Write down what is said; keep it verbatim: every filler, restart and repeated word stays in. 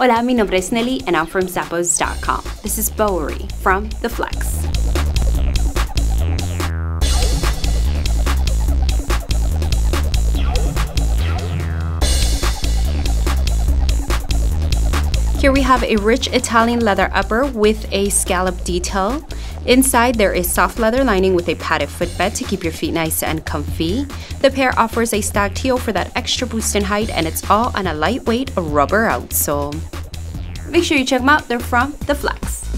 Hola, mi nombre es Nelly and I'm from Zappos dot com. This is Bowery from the FLEXX. Here we have a rich Italian leather upper with a scallop detail. Inside there is soft leather lining with a padded footbed to keep your feet nice and comfy. The pair offers a stacked heel for that extra boost in height, and it's all on a lightweight rubber outsole. Make sure you check them out, they're from the FLEXX.